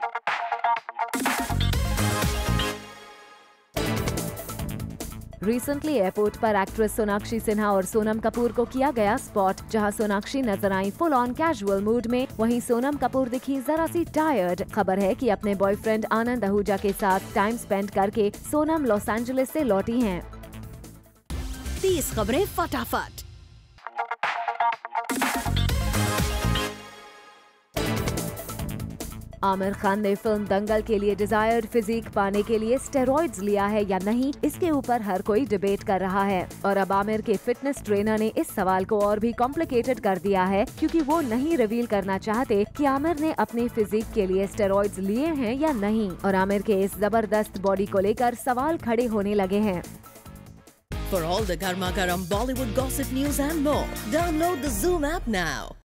Recently airport पर actress Sonakshi Sinha और सोनम कपूर को किया गया स्पॉट, जहां सोनाक्षी नजर आई फुल ऑन कैजुअल मूड में, वहीं सोनम कपूर दिखी जरा सी टायर्ड। खबर है कि अपने बॉयफ्रेंड आनंद आहूजा के साथ टाइम स्पेंड करके सोनम लॉस एंजलिस से लौटी हैं। 30 खबरें फटाफट। आमिर खान ने फिल्म दंगल के लिए डिजायर्ड फिजिक पाने के लिए स्टेरॉइड्स लिया है या नहीं, इसके ऊपर हर कोई डिबेट कर रहा है। और अब आमिर के फिटनेस ट्रेनर ने इस सवाल को और भी कॉम्प्लिकेटेड कर दिया है, क्योंकि वो नहीं रिवील करना चाहते कि आमिर ने अपने फिजिक के लिए स्टेरॉइड्स लिए हैं या नहीं। और आमिर के इस जबरदस्त बॉडी को लेकर सवाल खड़े होने लगे हैं। For all the Garma Garam Bollywood gossip news and more, download the Zoom app now.